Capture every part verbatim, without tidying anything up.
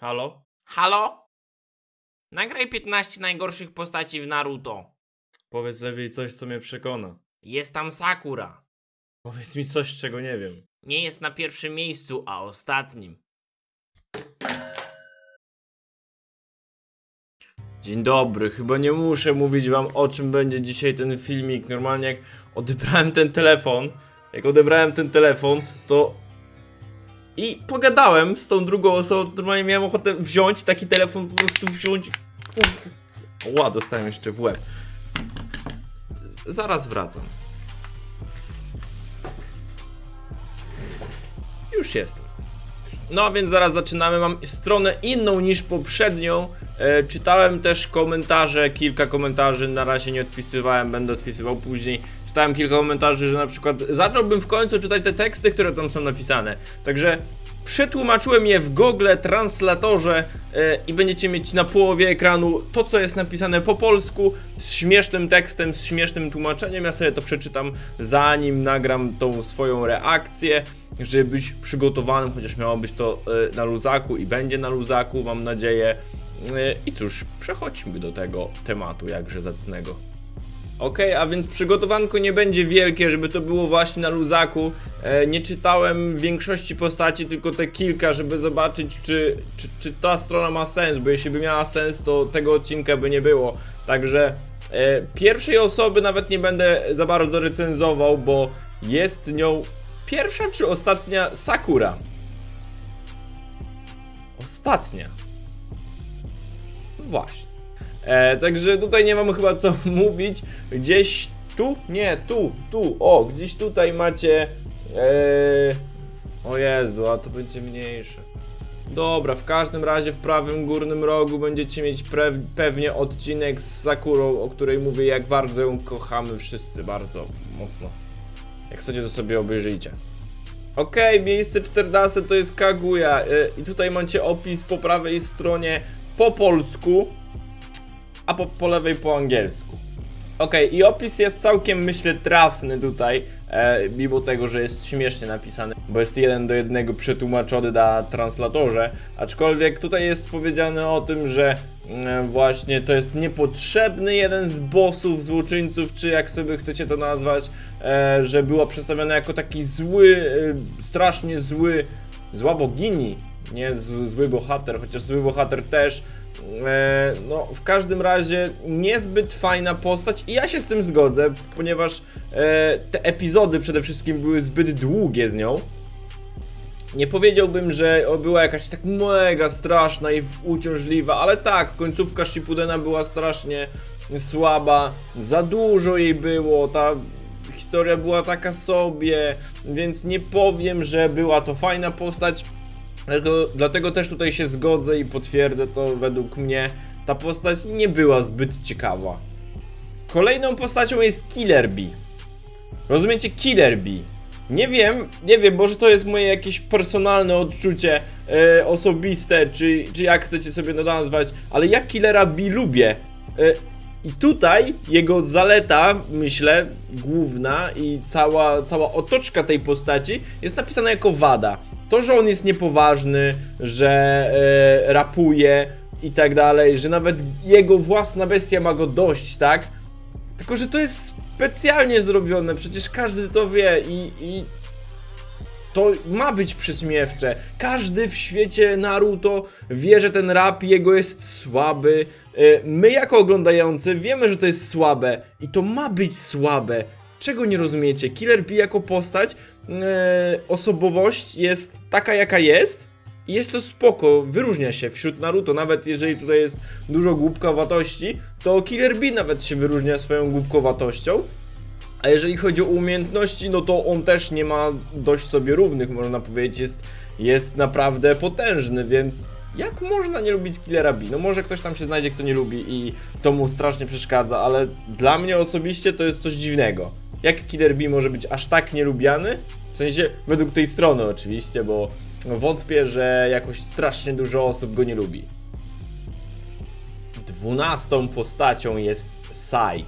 Halo? Halo? Nagraj piętnaście najgorszych postaci w Naruto. Powiedz lepiej coś, co mnie przekona. Jest tam Sakura. Powiedz mi coś, czego nie wiem. Nie jest na pierwszym miejscu, a ostatnim. Dzień dobry, chyba nie muszę mówić wam, o czym będzie dzisiaj ten filmik. Normalnie jak odebrałem ten telefon, jak odebrałem ten telefon, to... I pogadałem z tą drugą osobą, normalnie miałem ochotę wziąć taki telefon, po prostu wziąć... Ła, dostałem jeszcze w łeb. Zaraz wracam. Już jestem. No a więc zaraz zaczynamy. Mam stronę inną niż poprzednią. e, Czytałem też komentarze, kilka komentarzy. Na razie nie odpisywałem, będę odpisywał później. Czytałem kilka komentarzy, że na przykład zacząłbym w końcu czytać te teksty, które tam są napisane. Także przetłumaczyłem je w Google Translatorze e, i będziecie mieć na połowie ekranu to, co jest napisane po polsku, z śmiesznym tekstem, z śmiesznym tłumaczeniem. Ja sobie to przeczytam, zanim nagram tą swoją reakcję, żeby być przygotowanym, chociaż miało być to e, na luzaku i będzie na luzaku, mam nadzieję. E, I cóż, przechodźmy do tego tematu jakże zacnego. Ok, a więc przygotowanko nie będzie wielkie, żeby to było właśnie na luzaku. E, nie czytałem większości postaci, tylko te kilka, żeby zobaczyć, czy, czy, czy ta strona ma sens, bo jeśli by miała sens, to tego odcinka by nie było. Także e, pierwszej osoby nawet nie będę za bardzo recenzował, bo jest nią pierwsza czy ostatnia Sakura? Ostatnia. Właśnie. E, także tutaj nie mam chyba co mówić. Gdzieś tu? Nie, tu, tu. O, gdzieś tutaj macie... E, o Jezu, a to będzie mniejsze. Dobra, w każdym razie w prawym górnym rogu będziecie mieć pewnie odcinek z Sakurą, o której mówię, jak bardzo ją kochamy wszyscy, bardzo mocno. Jak chcecie, to sobie obejrzyjcie. Okej, okay, miejsce czternaste to jest Kaguya. Yy, I tutaj macie opis po prawej stronie po polsku, a po, po lewej po angielsku. Okej, okay, i opis jest całkiem, myślę, trafny tutaj, e, mimo tego, że jest śmiesznie napisany, bo jest jeden do jednego przetłumaczony na translatorze, aczkolwiek tutaj jest powiedziane o tym, że e, właśnie to jest niepotrzebny jeden z bossów, złoczyńców, czy jak sobie chcecie to nazwać, e, że była przedstawiona jako taki zły, e, strasznie zły, zła bogini, nie z, zły bohater, chociaż zły bohater też. E, no, w każdym razie niezbyt fajna postać i ja się z tym zgodzę, ponieważ e, te epizody przede wszystkim były zbyt długie z nią. Nie powiedziałbym, że była jakaś tak mega straszna i uciążliwa, ale tak, końcówka Shippudena była strasznie słaba, za dużo jej było, ta historia była taka sobie, więc nie powiem, że była to fajna postać. Dlatego, dlatego też tutaj się zgodzę i potwierdzę to, według mnie ta postać nie była zbyt ciekawa. Kolejną postacią jest Killer Bee. Rozumiecie? Killer Bee. Nie wiem, nie wiem, może to jest moje jakieś personalne odczucie e, osobiste, czy, czy jak chcecie sobie to nazwać, ale ja Killera Bee lubię. E, I tutaj jego zaleta, myślę, główna i cała, cała otoczka tej postaci jest napisana jako wada. To, że on jest niepoważny, że e, rapuje i tak dalej, że nawet jego własna bestia ma go dość, tak? Tylko, że to jest specjalnie zrobione, przecież każdy to wie i, i to ma być prześmiewcze. Każdy w świecie Naruto wie, że ten rap jego jest słaby. E, my jako oglądający wiemy, że to jest słabe i to ma być słabe. Czego nie rozumiecie? Killer Bee jako postać, e, osobowość jest taka jaka jest i jest to spoko, wyróżnia się wśród Naruto, nawet jeżeli tutaj jest dużo głupkowatości, to Killer Bee nawet się wyróżnia swoją głupkowatością. A jeżeli chodzi o umiejętności, no to on też nie ma dość sobie równych, można powiedzieć, jest, jest naprawdę potężny, więc jak można nie lubić Killera Bee? No może ktoś tam się znajdzie, kto nie lubi i to mu strasznie przeszkadza, ale dla mnie osobiście to jest coś dziwnego. Jak Killer Bee może być aż tak nielubiany? W sensie, według tej strony oczywiście, bo wątpię, że jakoś strasznie dużo osób go nie lubi. Dwunastą postacią jest Sai.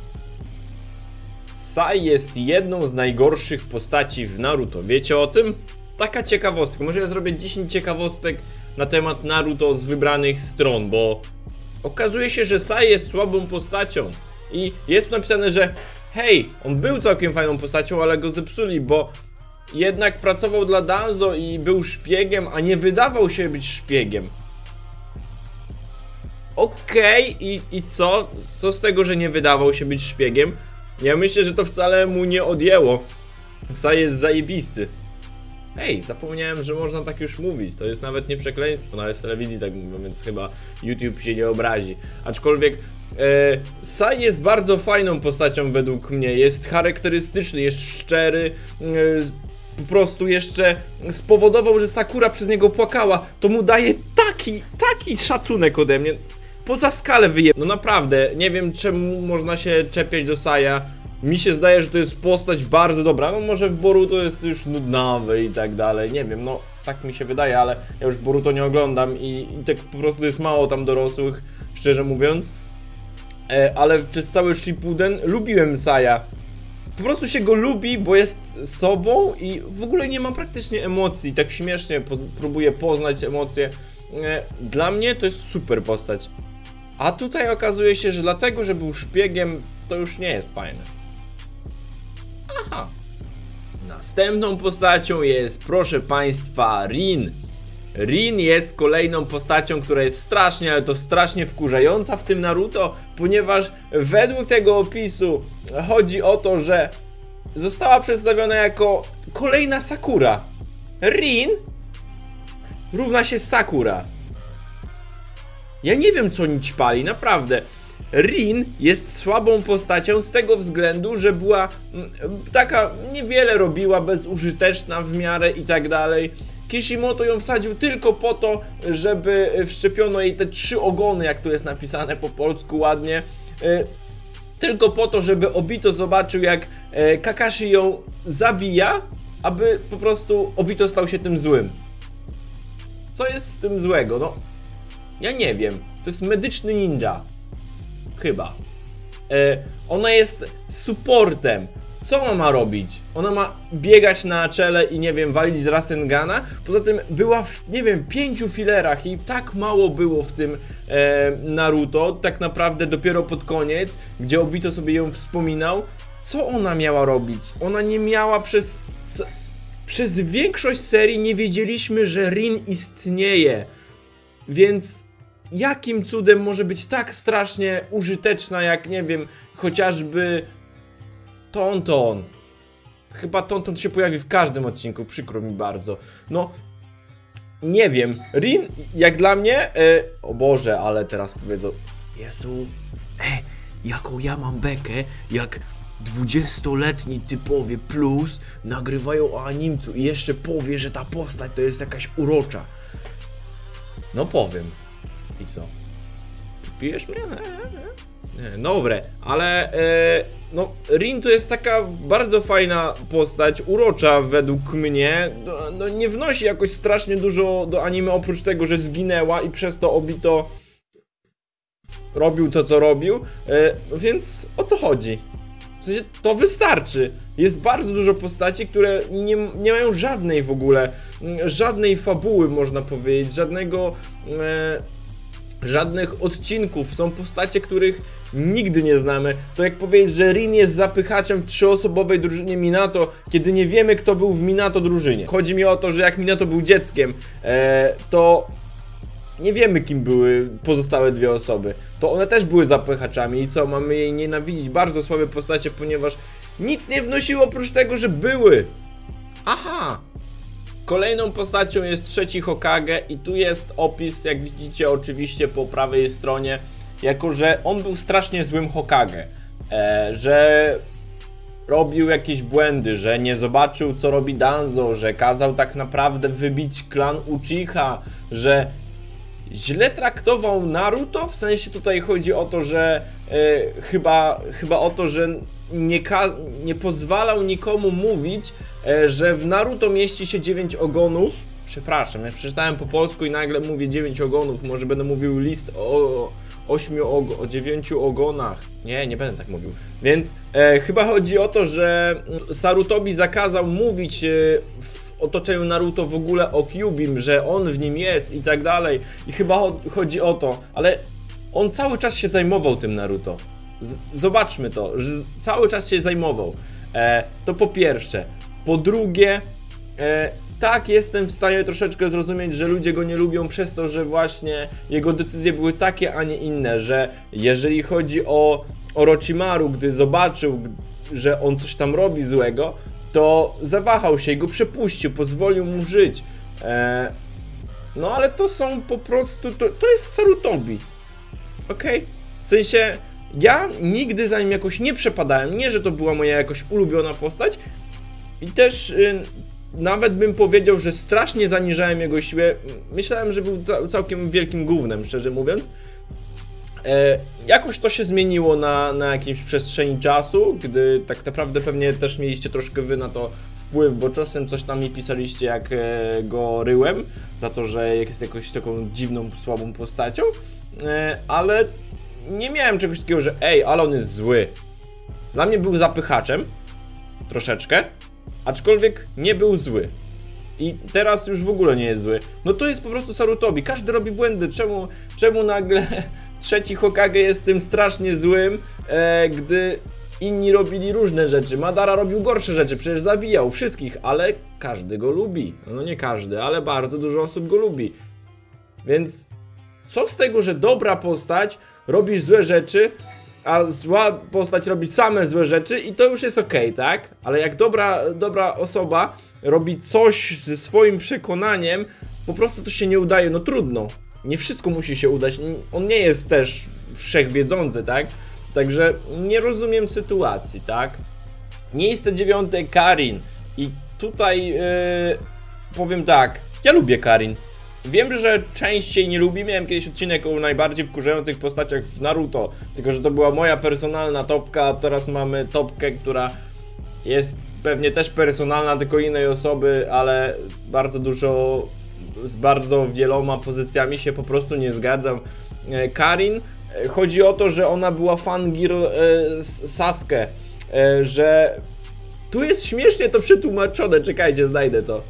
Sai jest jedną z najgorszych postaci w Naruto. Wiecie o tym? Taka ciekawostka. Może ja zrobię dziesięć ciekawostek na temat Naruto z wybranych stron, bo okazuje się, że Sai jest słabą postacią i jest tu napisane, że hej, on był całkiem fajną postacią, ale go zepsuli, bo jednak pracował dla Danzo i był szpiegiem, a nie wydawał się być szpiegiem. Okej, okay, i, i co? Co z tego, że nie wydawał się być szpiegiem? Ja myślę, że to wcale mu nie odjęło. Sai jest zajebisty. Ej, zapomniałem, że można tak już mówić. To jest nawet nie przekleństwo, nawet w telewizji tak mówią, więc chyba YouTube się nie obrazi. Aczkolwiek e, Sai jest bardzo fajną postacią według mnie. Jest charakterystyczny, jest szczery. E, po prostu jeszcze spowodował, że Sakura przez niego płakała. To mu daje taki, taki szacunek ode mnie. Poza skalę wyje... No naprawdę, nie wiem czemu można się czepiać do Saia. Mi się zdaje, że to jest postać bardzo dobra. No może w Boruto jest już nudnawy i tak dalej. Nie wiem, no tak mi się wydaje, ale ja już Boruto nie oglądam i, i tak po prostu jest mało tam dorosłych, szczerze mówiąc. E, ale przez cały Shippuden lubiłem Saia. Po prostu się go lubi, bo jest sobą i w ogóle nie ma praktycznie emocji. Tak śmiesznie po próbuje poznać emocje. E, dla mnie to jest super postać. A tutaj okazuje się, że dlatego, że był szpiegiem, to już nie jest fajne. Aha. Następną postacią jest, proszę państwa, Rin. Rin jest kolejną postacią, która jest strasznie, ale to strasznie wkurzająca w tym Naruto, ponieważ według tego opisu chodzi o to, że została przedstawiona jako kolejna Sakura. Rin równa się Sakura. Ja nie wiem, co nic pali, naprawdę. Rin jest słabą postacią z tego względu, że była taka, niewiele robiła, bezużyteczna w miarę i tak dalej. Kishimoto ją wsadził tylko po to, żeby wszczepiono jej te trzy ogony, jak tu jest napisane po polsku ładnie. Tylko po to, żeby Obito zobaczył, jak Kakashi ją zabija, aby po prostu Obito stał się tym złym. Co jest w tym złego? No, ja nie wiem. To jest medyczny ninja. Chyba. E, ona jest supportem. Co ona ma robić? Ona ma biegać na czele i nie wiem, walić z Rasengana. Poza tym była w, nie wiem, pięciu filerach i tak mało było w tym e, Naruto. Tak naprawdę dopiero pod koniec, gdzie Obito sobie ją wspominał. Co ona miała robić? Ona nie miała przez... Przez większość serii nie wiedzieliśmy, że Rin istnieje. Więc... jakim cudem może być tak strasznie użyteczna, jak nie wiem, chociażby Tonton. Chyba Tonton się pojawi w każdym odcinku, przykro mi bardzo. No, nie wiem. Rin, jak dla mnie, e, o Boże, ale teraz powiedzą, Jezu, e, jaką ja mam bekę, jak dwudziestoletni typowie plus nagrywają o animcu i jeszcze powie, że ta postać to jest jakaś urocza. No powiem. I co? Pijesz mnie? Nie, dobre, ale e, no Rin to jest taka bardzo fajna postać, urocza według mnie. No, no, nie wnosi jakoś strasznie dużo do anime, oprócz tego, że zginęła i przez to Obito robił to, co robił. E, więc o co chodzi? W sensie to wystarczy. Jest bardzo dużo postaci, które nie, nie mają żadnej w ogóle, żadnej fabuły, można powiedzieć, żadnego... E, żadnych odcinków. Są postacie, których nigdy nie znamy. To jak powiedzieć, że Rin jest zapychaczem w trzyosobowej drużynie Minato, kiedy nie wiemy, kto był w Minato drużynie. Chodzi mi o to, że jak Minato był dzieckiem, e, to nie wiemy, kim były pozostałe dwie osoby. To one też były zapychaczami i co? Mamy jej nienawidzić? Bardzo słabe postacie, ponieważ nic nie wnosiło oprócz tego, że były. Aha! Kolejną postacią jest trzeci Hokage i tu jest opis, jak widzicie oczywiście po prawej stronie, jako że on był strasznie złym Hokage, e, że robił jakieś błędy, że nie zobaczył, co robi Danzo, że kazał tak naprawdę wybić klan Uchiha, że źle traktował Naruto, w sensie tutaj chodzi o to, że e, chyba, chyba o to, że nie, nie pozwalał nikomu mówić, e, że w Naruto mieści się dziewięć ogonów. Przepraszam, ja przeczytałem po polsku i nagle mówię dziewięć ogonów, może będę mówił list o ośmiu ogo, o dziewięciu ogonach. Nie, nie będę tak mówił. Więc e, chyba chodzi o to, że Sarutobi zakazał mówić e, w otoczeniu Naruto w ogóle o Kyubim, że on w nim jest i tak dalej. I chyba chodzi o to, ale on cały czas się zajmował tym Naruto. Z zobaczmy to, że cały czas się zajmował. E, to po pierwsze. Po drugie, e, tak, jestem w stanie troszeczkę zrozumieć, że ludzie go nie lubią przez to, że właśnie jego decyzje były takie, a nie inne, że jeżeli chodzi o Orochimaru, gdy zobaczył, że on coś tam robi złego, to zawahał się i go przepuścił, pozwolił mu żyć. E, no ale to są po prostu, to, to jest Sarutobi. Okej? Okay? W sensie, ja nigdy za nim jakoś nie przepadałem, nie, że to była moja jakoś ulubiona postać i też y, nawet bym powiedział, że strasznie zaniżałem jego siłę. Myślałem, że był ca całkiem wielkim gównem, szczerze mówiąc. E, jakoś to się zmieniło na, na jakiejś przestrzeni czasu, gdy tak naprawdę pewnie też mieliście troszkę wy na to wpływ, bo czasem coś tam mi pisaliście, jak e, go ryłem, za to, że jest jakąś taką dziwną, słabą postacią, e, ale nie miałem czegoś takiego, że ej, ale on jest zły. Dla mnie był zapychaczem, troszeczkę, aczkolwiek nie był zły. I teraz już w ogóle nie jest zły. No to jest po prostu Sarutobi, każdy robi błędy, czemu, czemu nagle trzeci Hokage jest tym strasznie złym, e, gdy inni robili różne rzeczy. Madara robił gorsze rzeczy, przecież zabijał wszystkich, ale każdy go lubi. No nie każdy, ale bardzo dużo osób go lubi. Więc co z tego, że dobra postać robi złe rzeczy, a zła postać robi same złe rzeczy i to już jest okej, tak? Ale jak dobra, dobra osoba robi coś ze swoim przekonaniem, po prostu to się nie udaje, no trudno. Nie wszystko musi się udać, on nie jest też wszechwiedzący, tak? Także nie rozumiem sytuacji, tak? Miejsce dziewiąte, Karin. I tutaj yy, powiem tak, ja lubię Karin. Wiem, że częściej nie lubi, miałem kiedyś odcinek o najbardziej wkurzających postaciach w Naruto, tylko że to była moja personalna topka, a teraz mamy topkę, która jest pewnie też personalna, tylko innej osoby, ale bardzo dużo, z bardzo wieloma pozycjami się po prostu nie zgadzam. Karin, chodzi o to, że ona była fangirl e, Sasuke, e, że tu jest śmiesznie to przetłumaczone, czekajcie, znajdę to.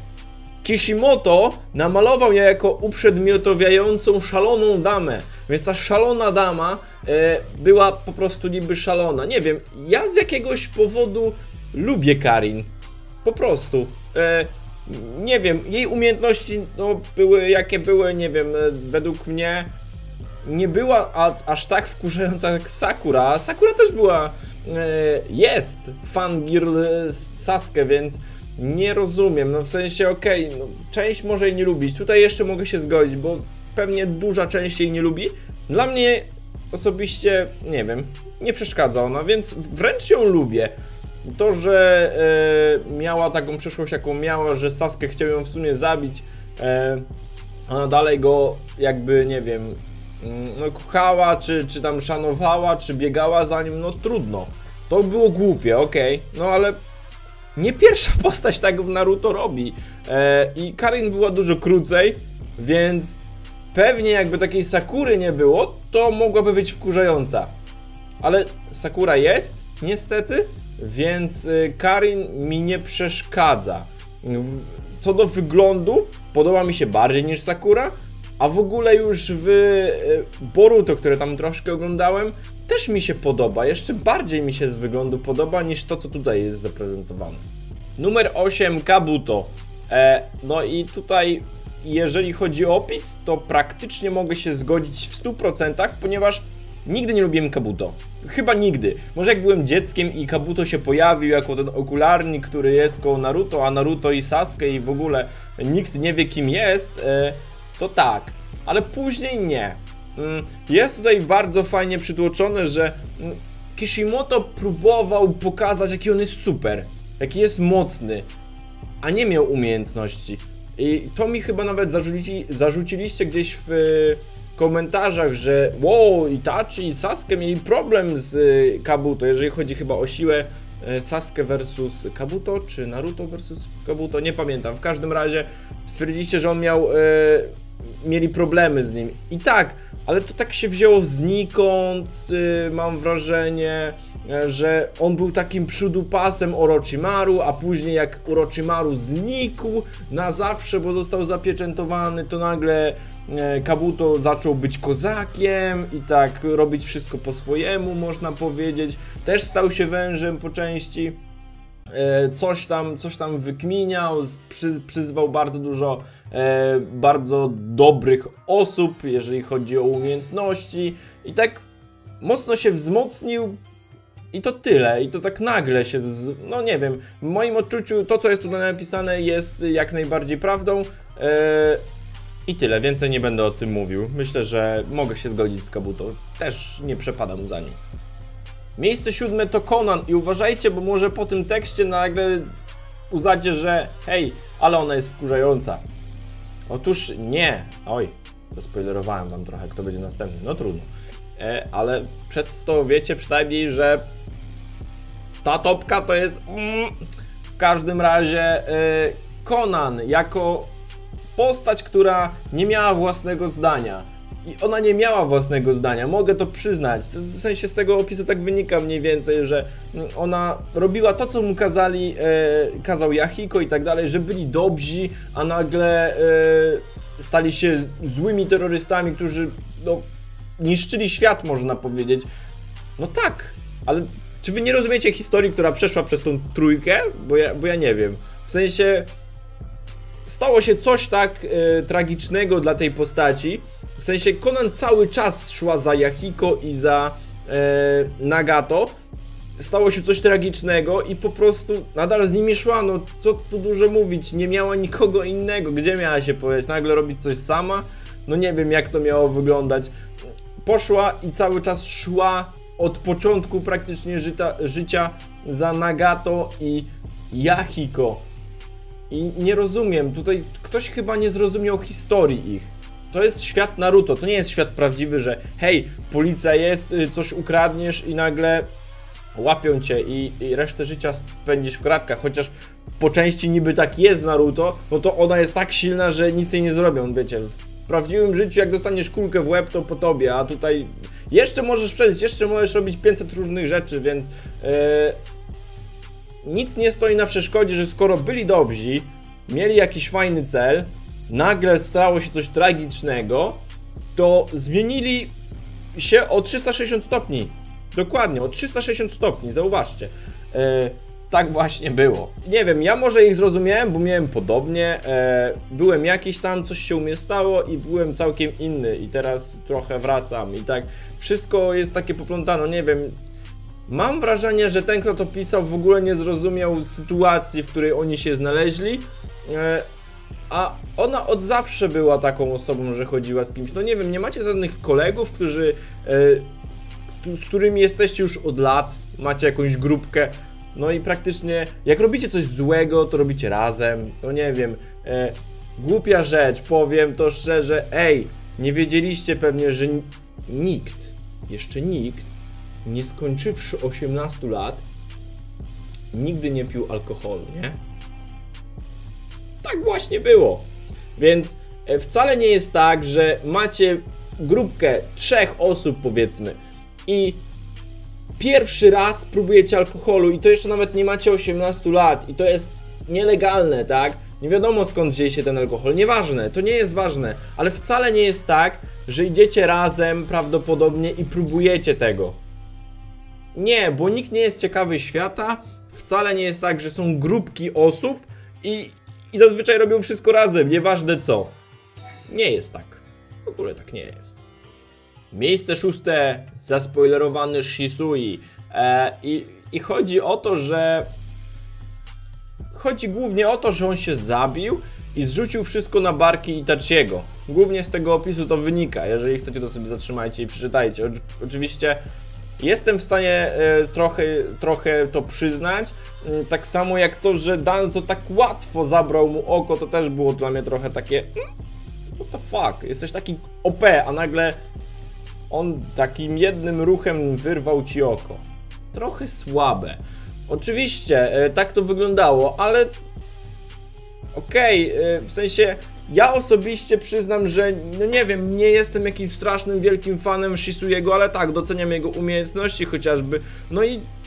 Kishimoto namalował ją jako uprzedmiotowiającą szaloną damę, więc ta szalona dama e, była po prostu niby szalona. Nie wiem, ja z jakiegoś powodu lubię Karin, po prostu. E, nie wiem, jej umiejętności no, były jakie były, nie wiem, e, według mnie nie była a, aż tak wkurzająca jak Sakura, a Sakura też była, e, jest fangirl Sasuke, więc nie rozumiem, no w sensie okej, okay, no, część może jej nie lubić, tutaj jeszcze mogę się zgodzić, bo pewnie duża część jej nie lubi. Dla mnie osobiście, nie wiem, nie przeszkadza ona, więc wręcz ją lubię. To, że e, miała taką przeszłość jaką miała, że Sasuke chciał ją w sumie zabić, e, ona dalej go jakby, nie wiem, no kochała, czy, czy tam szanowała, czy biegała za nim, no trudno. To było głupie, okej, okay. No ale nie pierwsza postać tak w Naruto robi. E, I Karin była dużo krócej, więc pewnie jakby takiej Sakury nie było, to mogłaby być wkurzająca. Ale Sakura jest, niestety, więc Karin mi nie przeszkadza. Co do wyglądu, podoba mi się bardziej niż Sakura, a w ogóle już w Boruto, które tam troszkę oglądałem, też mi się podoba, jeszcze bardziej mi się z wyglądu podoba niż to, co tutaj jest zaprezentowane. Numer osiem, Kabuto. E, no i tutaj, jeżeli chodzi o opis, to praktycznie mogę się zgodzić w stu procentach, ponieważ nigdy nie lubiłem Kabuto. Chyba nigdy. Może jak byłem dzieckiem i Kabuto się pojawił jako ten okularnik, który jest koło Naruto, a Naruto i Sasuke i w ogóle nikt nie wie kim jest, e, to tak. Ale później nie. Jest tutaj bardzo fajnie przytłoczone, że Kishimoto próbował pokazać, jaki on jest super, jaki jest mocny, a nie miał umiejętności. I to mi chyba nawet zarzuci, zarzuciliście gdzieś w komentarzach, że wow, Itachi i Sasuke mieli problem z Kabuto, jeżeli chodzi chyba o siłę. Sasuke versus Kabuto, czy Naruto versus Kabuto, nie pamiętam. W każdym razie stwierdziliście, że on miał... E, mieli problemy z nim. I tak, ale to tak się wzięło znikąd, yy, mam wrażenie. że on był takim przydupasem Orochimaru, a później jak Orochimaru znikł na zawsze, bo został zapieczętowany, to nagle Kabuto zaczął być kozakiem i tak robić wszystko po swojemu, można powiedzieć. Też stał się wężem po części. Coś tam, coś tam wykminiał, przy, przyzwał bardzo dużo e, bardzo dobrych osób, jeżeli chodzi o umiejętności i tak mocno się wzmocnił i to tyle, i to tak nagle się, z, no nie wiem, w moim odczuciu to, co jest tutaj napisane, jest jak najbardziej prawdą e, i tyle, więcej nie będę o tym mówił. Myślę, że mogę się zgodzić z Kabuto, też nie przepadam za nim. Miejsce siódme to Konan i uważajcie, bo może po tym tekście nagle uznacie, że hej, ale ona jest wkurzająca. Otóż nie. Oj, zaspoilerowałem wam trochę, kto będzie następny, no trudno. E, ale przed to wiecie przynajmniej, że ta topka to jest mm, w każdym razie e, Konan jako postać, która nie miała własnego zdania. I ona nie miała własnego zdania, mogę to przyznać. W sensie z tego opisu tak wynika mniej więcej, że ona robiła to, co mu kazali, e, kazał Yahiko i tak dalej, że byli dobrzy, a nagle e, stali się złymi terrorystami, którzy no, niszczyli świat, można powiedzieć. No tak, ale czy wy nie rozumiecie historii, która przeszła przez tą trójkę? Bo ja, bo ja nie wiem. W sensie stało się coś tak e, tragicznego dla tej postaci. W sensie Konan cały czas szła za Yahiko i za e, Nagato. Stało się coś tragicznego i po prostu nadal z nimi szła, no co tu dużo mówić, nie miała nikogo innego, gdzie miała się powiedzieć, nagle robić coś sama? No nie wiem jak to miało wyglądać. Poszła i cały czas szła od początku praktycznie żyta, życia za Nagato i Yahiko. I nie rozumiem, tutaj ktoś chyba nie zrozumiał historii ich. To jest świat Naruto, to nie jest świat prawdziwy, że hej, policja jest, coś ukradniesz i nagle łapią cię i, i resztę życia spędzisz w kratkach, chociaż po części niby tak jest w Naruto, no to ona jest tak silna, że nic jej nie zrobią, wiecie. W prawdziwym życiu jak dostaniesz kulkę w łeb, to po tobie, a tutaj jeszcze możesz przejść, jeszcze możesz robić pięćset różnych rzeczy, więc yy, nic nie stoi na przeszkodzie, że skoro byli dobrzy, mieli jakiś fajny cel, nagle stało się coś tragicznego, to zmienili się o trzysta sześćdziesiąt stopni. Dokładnie, o trzysta sześćdziesiąt stopni, zauważcie. E, tak właśnie było. Nie wiem, ja może ich zrozumiałem, bo miałem podobnie. E, byłem jakiś tam, coś się u mnie stało i byłem całkiem inny. I teraz trochę wracam. I tak wszystko jest takie poplątane, nie wiem. Mam wrażenie, że ten, kto to pisał, w ogóle nie zrozumiał sytuacji, w której oni się znaleźli. E, A ona od zawsze była taką osobą, że chodziła z kimś. No nie wiem, nie macie żadnych kolegów, którzy, e, z którymi jesteście już od lat, macie jakąś grupkę. No i praktycznie, jak robicie coś złego, to robicie razem. No nie wiem, e, głupia rzecz, powiem to szczerze. Ej, nie wiedzieliście pewnie, że nikt, jeszcze nikt, nie skończywszy osiemnastu lat, nigdy nie pił alkoholu, nie? Tak właśnie było. Więc wcale nie jest tak, że macie grupkę trzech osób powiedzmy i pierwszy raz próbujecie alkoholu i to jeszcze nawet nie macie osiemnastu lat i to jest nielegalne, tak? Nie wiadomo skąd wzięli się ten alkohol, nieważne, to nie jest ważne, ale wcale nie jest tak, że idziecie razem prawdopodobnie i próbujecie tego. Nie, bo nikt nie jest ciekawy świata, wcale nie jest tak, że są grupki osób i I zazwyczaj robią wszystko razem, nieważne co. Nie jest tak. W ogóle tak nie jest. Miejsce szóste. Zaspoilerowany Shisui. E, i, I chodzi o to, że... Chodzi głównie o to, że on się zabił i zrzucił wszystko na barki Itachiego. Głównie z tego opisu to wynika. Jeżeli chcecie, to sobie zatrzymajcie i przeczytajcie. O, oczywiście... Jestem w stanie e, trochę, trochę to przyznać, e, tak samo jak to, że Danzo tak łatwo zabrał mu oko, to też było dla mnie trochę takie what the fuck, jesteś taki O P, a nagle on takim jednym ruchem wyrwał ci oko. Trochę słabe. Oczywiście e, tak to wyglądało, ale okej, okay, w sensie ja osobiście przyznam, że no nie wiem, nie jestem jakimś strasznym wielkim fanem Shisuiego, ale tak, doceniam jego umiejętności chociażby. No i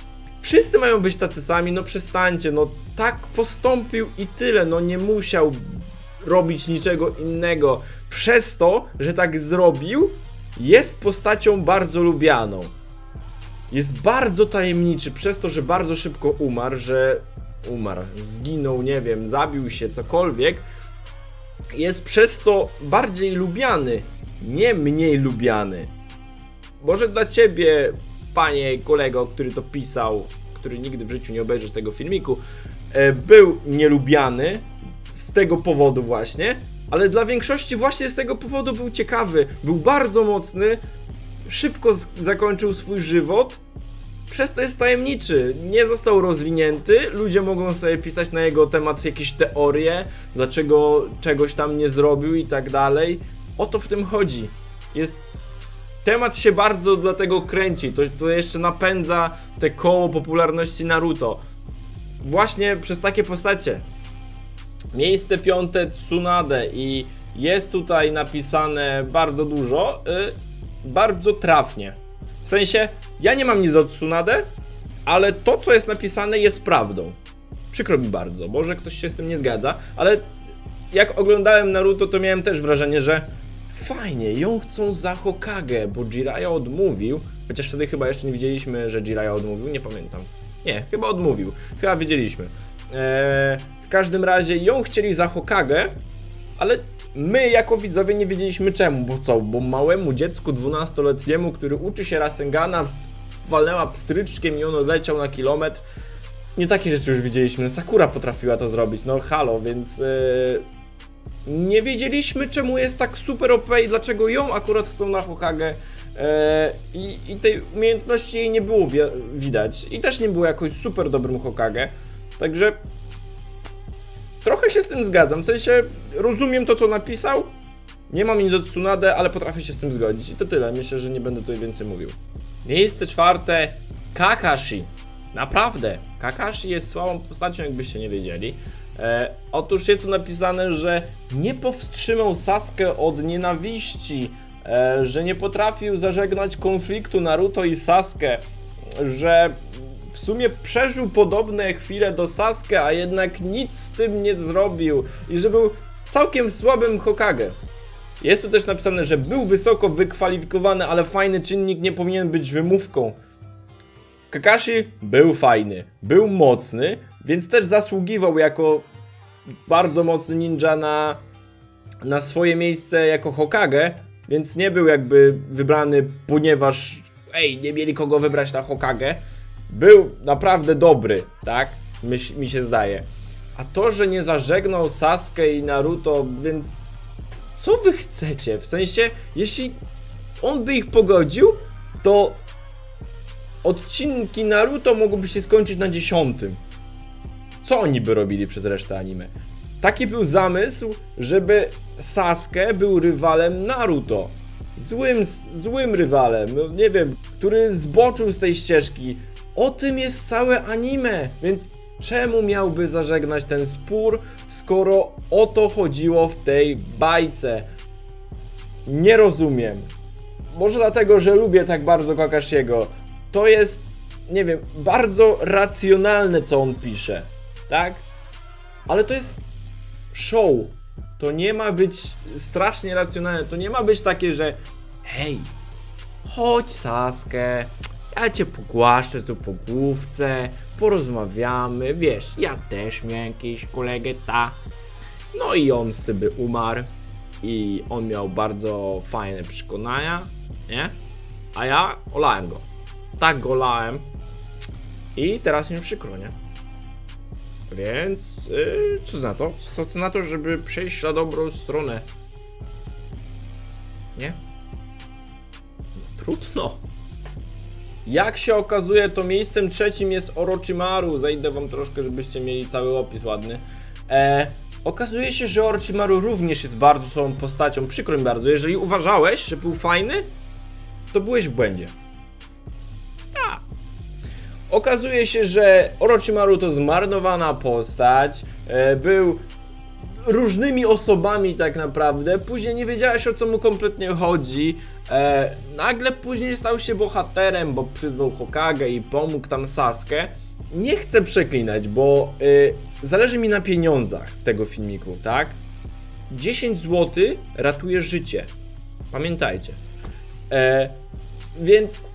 Wszyscy mają być tacy sami, no przestańcie, no tak postąpił i tyle, no nie musiał robić niczego innego. Przez to, że tak zrobił, jest postacią bardzo lubianą. Jest bardzo tajemniczy, przez to, że bardzo szybko umarł, że umarł, zginął, nie wiem, zabił się, cokolwiek. Jest przez to bardziej lubiany, nie mniej lubiany. Może dla ciebie, panie kolego, który to pisał, który nigdy w życiu nie obejrzy tego filmiku, był nielubiany z tego powodu właśnie, ale dla większości właśnie z tego powodu był ciekawy, był bardzo mocny, szybko zakończył swój żywot, przez to jest tajemniczy, nie został rozwinięty, ludzie mogą sobie pisać na jego temat jakieś teorie, dlaczego czegoś tam nie zrobił i tak dalej. O to w tym chodzi. Jest... Temat się bardzo dlatego kręci, to, to jeszcze napędza te koło popularności Naruto. Właśnie przez takie postacie. Miejsce piąte Tsunade i jest tutaj napisane bardzo dużo, yy, bardzo trafnie. W sensie, ja nie mam nic do Tsunade, ale to, co jest napisane, jest prawdą. Przykro mi bardzo, może ktoś się z tym nie zgadza, ale jak oglądałem Naruto, to miałem też wrażenie, że fajnie, ją chcą za Hokage, bo Jiraiya odmówił, chociaż wtedy chyba jeszcze nie widzieliśmy, że Jiraiya odmówił, nie pamiętam. Nie, chyba odmówił, chyba wiedzieliśmy. Eee, w każdym razie ją chcieli za Hokage, ale my jako widzowie nie wiedzieliśmy czemu, bo co, bo małemu dziecku dwunastoletniemu, który uczy się Rasengana, walnęła pstryczkiem i on odleciał na kilometr. Nie takie rzeczy już widzieliśmy, Sakura potrafiła to zrobić, no halo, więc yy, nie wiedzieliśmy czemu jest tak super O P i dlaczego ją akurat chcą na Hokage. Yy, i, I tej umiejętności jej nie było wi widać i też nie było jakoś super dobrym Hokage, także trochę się z tym zgadzam, w sensie rozumiem to, co napisał, nie mam nic do Tsunade, ale potrafię się z tym zgodzić i to tyle, myślę, że nie będę tutaj więcej mówił. Miejsce czwarte, Kakashi. Naprawdę, Kakashi jest słabą postacią, jakbyście nie wiedzieli. E, otóż jest tu napisane, że nie powstrzymał Sasuke od nienawiści, e, że nie potrafił zażegnać konfliktu Naruto i Sasuke, że w sumie przeżył podobne chwile do Sasuke, a jednak nic z tym nie zrobił i że był całkiem słabym Hokage. Jest tu też napisane, że był wysoko wykwalifikowany, ale fajny czynnik nie powinien być wymówką. Kakashi był fajny, był mocny, więc też zasługiwał jako bardzo mocny ninja na, na swoje miejsce jako Hokage, więc nie był jakby wybrany, ponieważ ej, nie mieli kogo wybrać na Hokage. Był naprawdę dobry, tak? Mi, mi się zdaje. A to, że nie zażegnał Sasuke i Naruto, więc co wy chcecie? W sensie, jeśli on by ich pogodził, to odcinki Naruto mogłyby się skończyć na dziesiątym. Co oni by robili przez resztę anime? Taki był zamysł, żeby Sasuke był rywalem Naruto. Złym, złym rywalem, no nie wiem, który zboczył z tej ścieżki. O tym jest całe anime, więc czemu miałby zażegnać ten spór, skoro o to chodziło w tej bajce? Nie rozumiem. Może dlatego, że lubię tak bardzo Kakashiego. To jest, nie wiem, bardzo racjonalne, co on pisze, tak? Ale to jest show. To nie ma być strasznie racjonalne. To nie ma być takie, że hej, chodź Sasuke, ja cię pogłaszczę tu po główce, porozmawiamy, wiesz, ja też miałem jakiegoś kolegę, ta. No i on sobie umarł i on miał bardzo fajne przekonania, nie? A ja olałem go. Tak go olałem i teraz mi przykro, nie? Więc yy, co na to? Co to na to, żeby przejść na dobrą stronę? Nie? No, trudno. Jak się okazuje, to miejscem trzecim jest Orochimaru. Zajdę wam troszkę, żebyście mieli cały opis ładny. E, okazuje się, że Orochimaru również jest bardzo słabą postacią. Przykro mi bardzo. Jeżeli uważałeś, że był fajny, to byłeś w błędzie. Tak. Okazuje się, że Orochimaru to zmarnowana postać. E, był różnymi osobami tak naprawdę, później nie wiedziałeś, o co mu kompletnie chodzi, e, nagle później stał się bohaterem, bo przyzwał Hokage i pomógł tam Sasuke. Nie chcę przeklinać, bo e, zależy mi na pieniądzach z tego filmiku, tak? dziesięć złotych ratuje życie, pamiętajcie. E, więc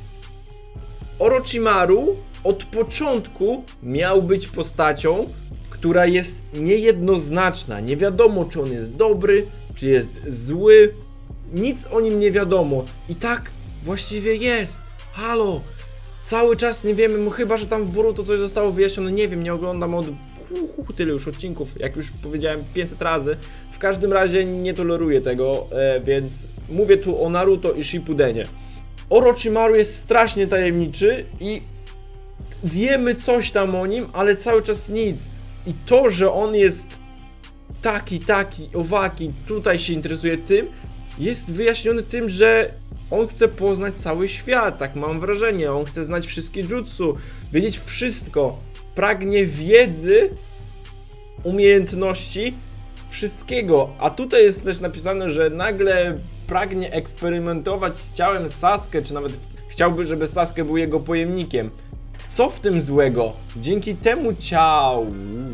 Orochimaru od początku miał być postacią, która jest niejednoznaczna. Nie wiadomo, czy on jest dobry, czy jest zły. Nic o nim nie wiadomo. I tak właściwie jest. Halo! Cały czas nie wiemy, no chyba, że tam w Boruto coś zostało wyjaśnione. Nie wiem, nie oglądam od hu, hu, tyle już odcinków, jak już powiedziałem pięćset razy. W każdym razie nie toleruję tego, e, więc mówię tu o Naruto i Shippudenie. Orochimaru jest strasznie tajemniczy i wiemy coś tam o nim, ale cały czas nic. I to, że on jest taki, taki, owaki, tutaj się interesuje tym, jest wyjaśnione tym, że on chce poznać cały świat, tak mam wrażenie. On chce znać wszystkie jutsu, wiedzieć wszystko. Pragnie wiedzy, umiejętności, wszystkiego. A tutaj jest też napisane, że nagle pragnie eksperymentować z ciałem Sasuke, czy nawet chciałby, żeby Sasuke był jego pojemnikiem. Co w tym złego? Dzięki temu ciału...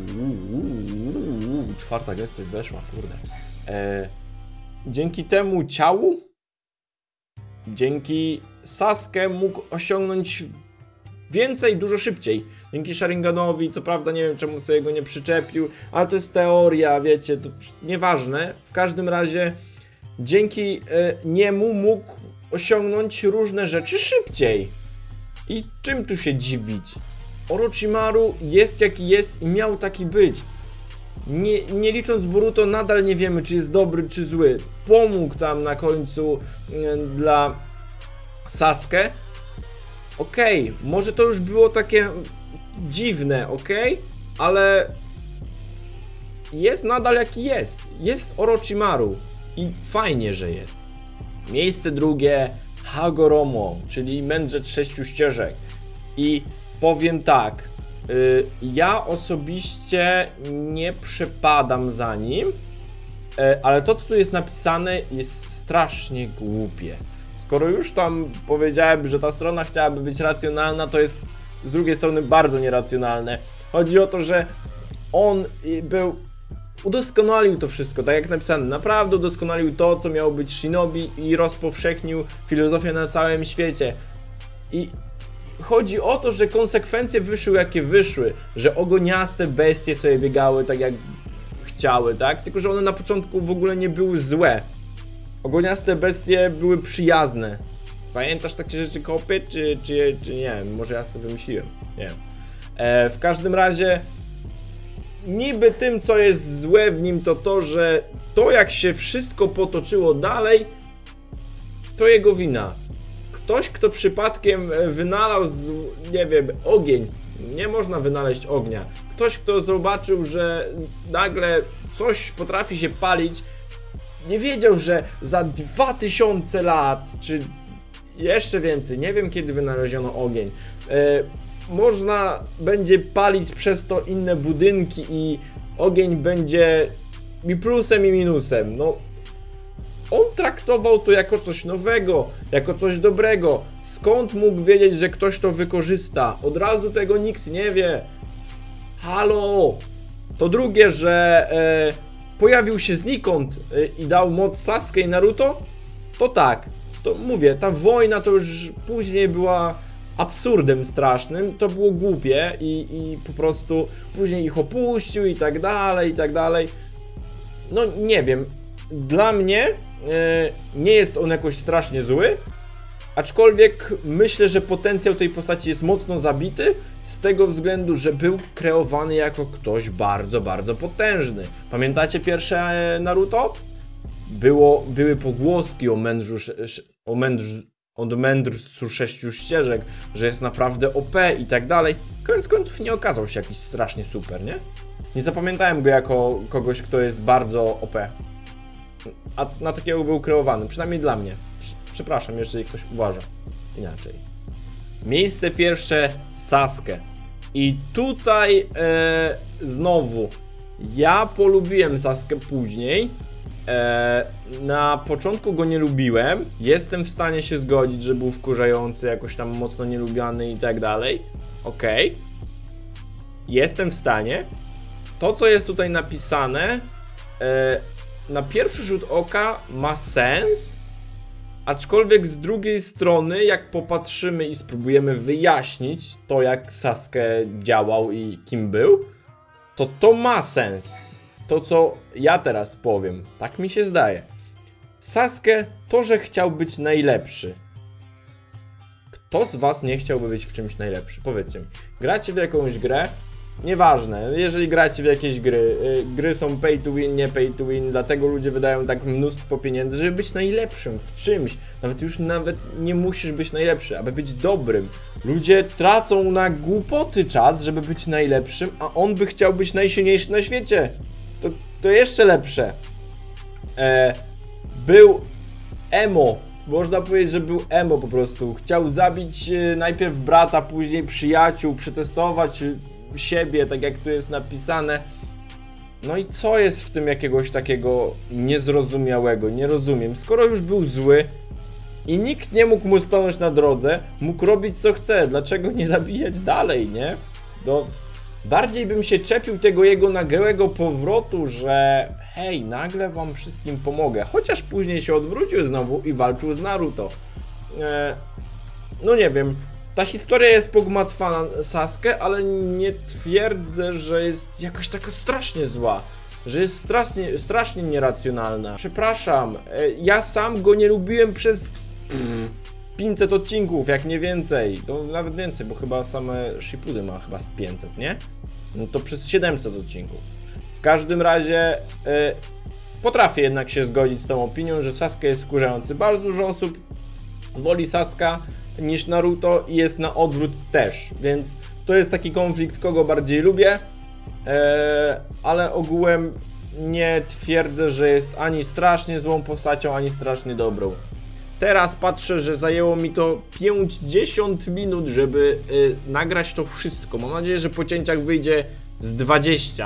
Czwarta gęstość weszła, kurde. E... Dzięki temu ciału, dzięki Sasuke mógł osiągnąć więcej, dużo szybciej. Dzięki Sharinganowi, co prawda nie wiem, czemu sobie go nie przyczepił, ale to jest teoria, wiecie, to nieważne. W każdym razie dzięki e, niemu mógł osiągnąć różne rzeczy szybciej. I czym tu się dziwić? Orochimaru jest jaki jest i miał taki być. Nie, nie licząc Boruto, nadal nie wiemy, czy jest dobry, czy zły. Pomógł tam na końcu e, dla Sasuke. Okej, okay, może to już było takie dziwne, okej? Okay? Ale jest nadal jaki jest. Jest Orochimaru i fajnie, że jest. Miejsce drugie, Hagoromo, czyli mędrzec sześciu ścieżek. I powiem tak, yy, ja osobiście nie przepadam za nim, yy, ale to, co tu jest napisane, jest strasznie głupie. Skoro już tam powiedziałem, że ta strona chciałaby być racjonalna, to jest z drugiej strony bardzo nieracjonalne. Chodzi o to, że on był... udoskonalił to wszystko, tak jak napisane, naprawdę udoskonalił to, co miało być shinobi i rozpowszechnił filozofię na całym świecie. I chodzi o to, że konsekwencje wyszły jakie wyszły, że ogoniaste bestie sobie biegały tak jak chciały, tak? Tylko że one na początku w ogóle nie były złe. Ogoniaste bestie były przyjazne. Pamiętasz takie rzeczy, Kopy, czy, czy, czy nie? Może ja sobie wymyśliłem, nie wiem. E, w każdym razie niby tym, co jest złe w nim, to to, że to, jak się wszystko potoczyło dalej, to jego wina. Ktoś, kto przypadkiem wynalał, z, nie wiem, ogień. Nie można wynaleźć ognia. Ktoś, kto zobaczył, że nagle coś potrafi się palić, nie wiedział, że za dwa tysiące lat, czy jeszcze więcej, nie wiem kiedy wynaleziono ogień, yy, można będzie palić przez to inne budynki i ogień będzie i plusem i minusem. No, on traktował to jako coś nowego, jako coś dobrego. Skąd mógł wiedzieć, że ktoś to wykorzysta? Od razu tego nikt nie wie. Halo! To drugie, że e, pojawił się znikąd e, i dał moc Sasuke i Naruto, to tak. To mówię, ta wojna to już później była absurdem strasznym, to było głupie i, i po prostu później ich opuścił i tak dalej, i tak dalej. No nie wiem, dla mnie e, nie jest on jakoś strasznie zły, aczkolwiek myślę, że potencjał tej postaci jest mocno zabity z tego względu, że był kreowany jako ktoś bardzo, bardzo potężny. Pamiętacie pierwsze Naruto? Było, były pogłoski o mędrzu, o mędrzu od mędrcu sześciu ścieżek, że jest naprawdę O P i tak dalej. Koniec końców nie okazał się jakiś strasznie super, nie? Nie zapamiętałem go jako kogoś, kto jest bardzo O P. A na takiego był kreowany, przynajmniej dla mnie. Przepraszam, jeżeli ktoś uważa inaczej. Miejsce pierwsze, Sasuke. I tutaj e, znowu Ja polubiłem Saskę później. Eee, na początku go nie lubiłem. Jestem w stanie się zgodzić, że był wkurzający, jakoś tam mocno nielubiany i tak dalej. Okej. Okay. Jestem w stanie. To, co jest tutaj napisane, e, na pierwszy rzut oka ma sens, aczkolwiek z drugiej strony, jak popatrzymy i spróbujemy wyjaśnić to, jak Sasuke działał i kim był, to to ma sens. To, co ja teraz powiem, tak mi się zdaje. Sasuke to, że chciał być najlepszy. Kto z was nie chciałby być w czymś najlepszy? Powiedzcie mi. Gracie w jakąś grę? Nieważne, jeżeli gracie w jakieś gry, yy, gry są pay to win, nie pay to win, dlatego ludzie wydają tak mnóstwo pieniędzy, żeby być najlepszym w czymś. Nawet już nawet nie musisz być najlepszy, aby być dobrym. Ludzie tracą na głupoty czas, żeby być najlepszym, a on by chciał być najsilniejszy na świecie. To, to jeszcze lepsze. E, był emo. Można powiedzieć, że był emo po prostu. Chciał zabić e, najpierw brata, później przyjaciół, przetestować e, siebie, tak jak tu jest napisane. No i co jest w tym jakiegoś takiego niezrozumiałego? Nie rozumiem. Skoro już był zły i nikt nie mógł mu stanąć na drodze, mógł robić co chce. Dlaczego nie zabijać dalej, nie? No, bardziej bym się czepił tego jego nagłego powrotu, że hej, nagle wam wszystkim pomogę. Chociaż później się odwrócił znowu i walczył z Naruto. E, no nie wiem. Ta historia jest pogmatwana Sasuke, ale nie twierdzę, że jest jakoś taka strasznie zła. Że jest strasznie, strasznie nieracjonalna. Przepraszam, ja sam go nie lubiłem przez pięćset odcinków, jak nie więcej. To nawet więcej, bo chyba same Shippuden ma chyba z pięćset, nie? No to przez siedemset odcinków. W każdym razie e, potrafię jednak się zgodzić z tą opinią, że Sasuke jest wkurzający. Bardzo dużo osób woli Sasuka niż Naruto i jest na odwrót też, więc to jest taki konflikt, kogo bardziej lubię, eee, ale ogółem nie twierdzę, że jest ani strasznie złą postacią, ani strasznie dobrą. Teraz patrzę, że zajęło mi to pięćdziesiąt minut, żeby y, nagrać to wszystko. Mam nadzieję, że po cięciach wyjdzie z dwadzieścia.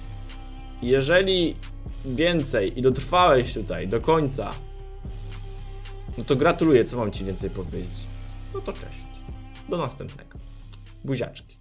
Jeżeli więcej i dotrwałeś tutaj do końca, no to gratuluję, co mam ci więcej powiedzieć. No to cześć. Do następnego. Buziaczki.